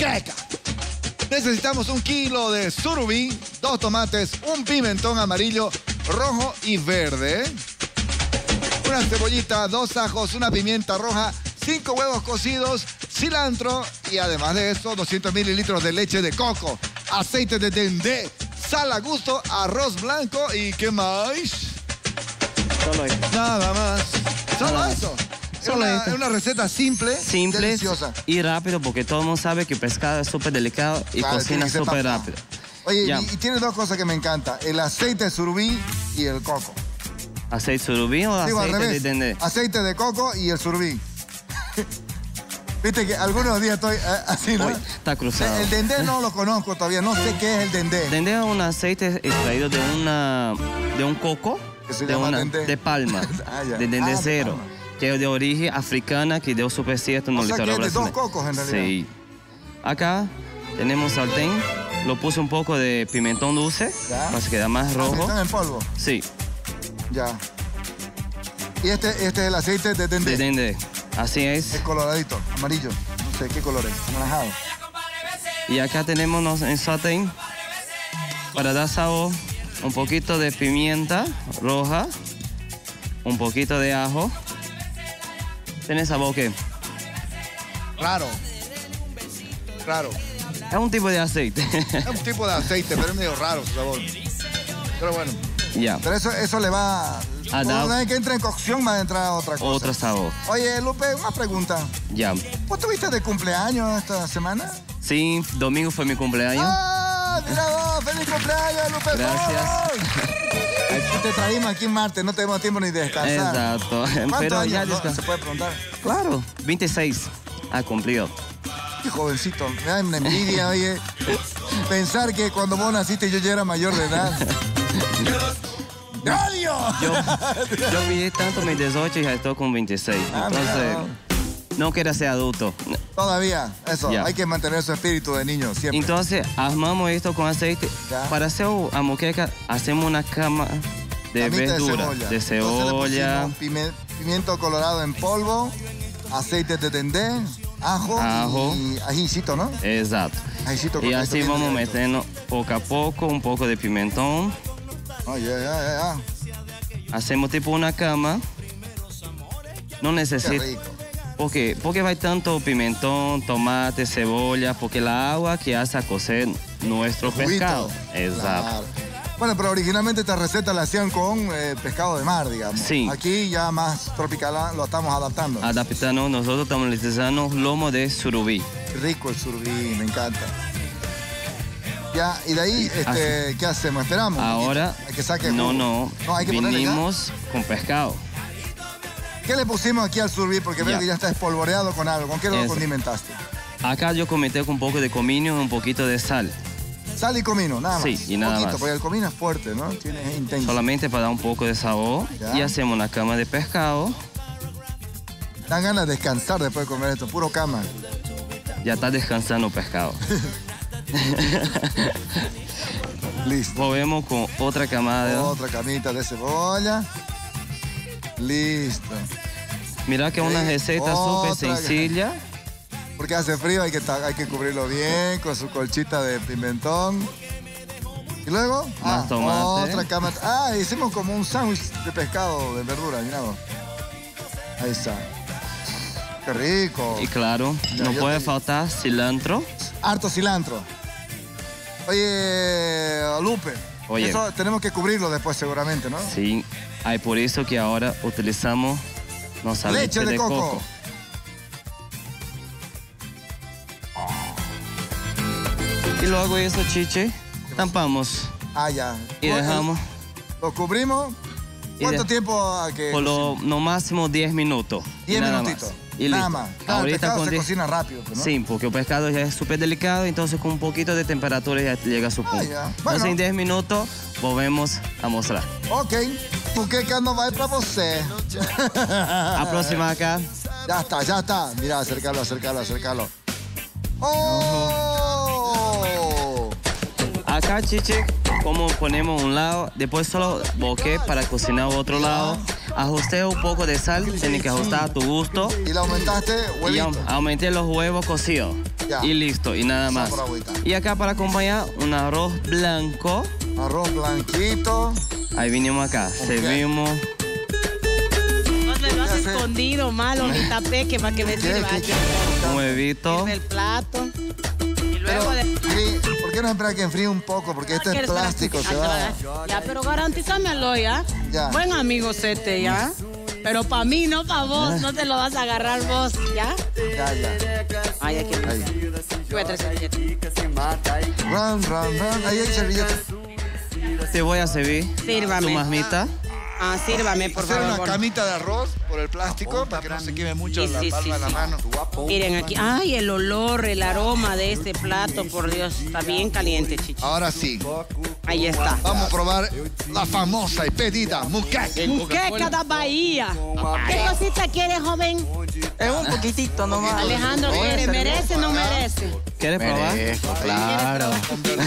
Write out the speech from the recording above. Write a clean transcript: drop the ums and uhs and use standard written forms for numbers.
moqueca. Necesitamos 1 kilo de surubí, 2 tomates, un pimentón amarillo, rojo y verde, una cebollita, 2 ajos, una pimienta roja, 5 huevos cocidos, cilantro y además de eso 200 mililitros de leche de coco, aceite de dendé, sal a gusto, arroz blanco y ¿qué más? Solo esto. Nada más. Solo Nada. eso. Solo Es esto. una receta simple, deliciosa. Y rápido porque todo el mundo sabe que el pescado es súper delicado y Claro, tiene cocina que ser súper papá. rápido. Oye, Ya. y tiene 2 cosas que me encantan. El aceite de surubí y el coco. ¿Aceite surubí o Digo, al aceite de revés. dendé? Aceite de coco y el surubí. Viste que algunos días estoy así, ¿no? Uy, está cruzado. El dendé no lo conozco todavía. No sé qué es el dendé. Dendé es un aceite extraído de un coco, ¿Que se llama dendé? de palma, Ah, ya. de Ah, dendecero, de palma. que es de origen africana, que dio su cierto en O el sea, que litoral es de 2 brasileño. cocos, en realidad. Sí. Acá tenemos sartén, lo puse un poco de pimentón dulce, Ya. para que quede más rojo. Están en polvo. Sí, Ya. Y este es el aceite de dendé. de dendé. Así Es es. coloradito, amarillo. No sé qué color es. Anaranjado. Y acá tenemos en sartén, para dar sabor, un poquito de pimienta roja, un poquito de ajo. ¿Tiene sabor qué? Raro. Raro. Es un tipo de aceite. Es un tipo de aceite, pero es medio raro su sabor. Pero bueno. Ya, Pero eso le va... Ah, no. Una vez que entre en cocción va a entrar otra cosa. otro sabor. Oye, Lupe, una pregunta. Ya. ¿Vos tuviste de cumpleaños esta semana? Sí, domingo fue mi cumpleaños. ¡Ah! ¡Mira vos! ¡Feliz cumpleaños, Lupe! Gracias. Aquí te traímos aquí en Marte, no tenemos tiempo ni de descansar. Exacto. ¿Cuántos Pero años? ya No, descansé. ¿Se puede preguntar? Claro, 26. Ha cumplido. Qué jovencito. Me da una envidia, oye. Pensar que cuando vos naciste yo ya era mayor de edad. ¡Radio! Yo viví tanto mis 18 y ya estoy con 26. Ah, Entonces, mira. no quiero ser adulto. Todavía, eso. Ya. Hay que mantener su espíritu de niño siempre. Entonces, armamos esto con aceite. Ya. Para hacer a moqueca, hacemos una cama de Camita verdura, de Entonces cebolla, le pusimos pimiento colorado en polvo, aceite de dendé, ajo. Y ajicito, ¿no? Exacto. Ajicito Y cortadito, así bien vamos directo. metiendo poco a poco un poco de pimentón. Oh, ya. Hacemos tipo una cama. No Qué necesita. rico. Porque va tanto pimentón, tomate, cebolla, porque la agua que hace a cocer nuestro Juguito. pescado. Exacto. Claro. Bueno, pero originalmente esta receta la hacían con pescado de mar, digamos. Sí. Aquí ya más tropical lo estamos adaptando. Adaptando, nosotros estamos utilizando lomo de surubí. Qué rico el surubí, me encanta. Ya, y de ahí, ¿qué hacemos? ¿Esperamos? Ahora, ¿Hay que saque jugo? no, hay que ponerle ya. vinimos con pescado. ¿Qué le pusimos aquí al surubí? Porque veo Ya. que ya está espolvoreado con algo. ¿Con qué lo Eso. condimentaste? Acá yo comenté con un poco de comino y un poquito de sal, Sal y comino, nada más. Sí, y nada poquito, más. porque el comino es fuerte, ¿no? Es intenso. solamente para dar un poco de sabor. Ya. Y hacemos una cama de pescado. Dan ganas de descansar después de comer esto, puro cama. Ya está descansando el pescado. Listo. Volvemos con otra camada. Otra camita de cebolla. Listo. Mira que es una Sí, receta súper otra. sencilla. Porque hace frío, hay que cubrirlo bien con su colchita de pimentón. Y luego, Más tomate. otra cama. Ah, hicimos como un sándwich de pescado, de verdura, mirá vos. Ahí está. Qué rico. Y claro, Ya, no yo puede te- faltar cilantro. Harto cilantro. Oye, Lupe. Oye. Eso tenemos que cubrirlo después seguramente, ¿no? Sí, hay por eso que ahora utilizamos nuestra Leche de coco. Y luego eso, chiche, tampamos Ah, ya. y dejamos Lo cubrimos. Y ¿Cuánto de- tiempo a que por lo no máximo 10 minutos. 10 nada minutitos. más. Y Nada listo. más. Claro, el Ahorita pescado con se 10 cocina rápido, pues, ¿no? Sí, porque el pescado ya es súper delicado, entonces con un poquito de temperatura ya llega a su punto. ya. Entonces Bueno. en 10 minutos volvemos a mostrar. Ok. Muqueca no va para você. Aproxima acá. Ya está. Mira, acércalo. ¡Oh! Acá, chiche, como ponemos un lado, después solo boqué para cocinar otro lado. Ajusté un poco de sal, tienes que ajustar a tu gusto. ¿Y le aumentaste Y huevito? aumenté los huevos cocidos. Ya. Y listo, y nada más. Por agüita. Y acá para acompañar un arroz blanco. Arroz blanquito. Ahí vinimos acá, servimos. No me lo has Ya sé. escondido malo, ni tapeque para que me sirva. Un huevito. En el plato. Y luego de... ¿Por qué no esperar que enfríe un poco? Porque este es plástico, se va. Ya, pero garantízamelo ya. Ya. Buen amigo Sete, ¿ya? Pero para mí, no para vos. No te lo vas a agarrar vos, ¿ya? Ya. Ay, aquí. Ahí. Llévate el servilleta. Run. Ahí hay servilleta. Te voy a servir Sírvame. tu mamita. Ah, sírvame, por Hacer favor. una camita de arroz por el plástico para que no se queme mucho Sí, la sí, palma de la sí. mano. Miren aquí. Ay, el olor, el aroma de este plato, por Dios. Está bien caliente, chichi. Ahora sí, Ahí está. vamos a probar la famosa y pedida muqueca. Muqueca da Bahía. ¿Qué cosita quiere, joven? Es un poquitito nomás. Alejandro quiere, ¿merece o no merece? ¿Quieres probar? Claro.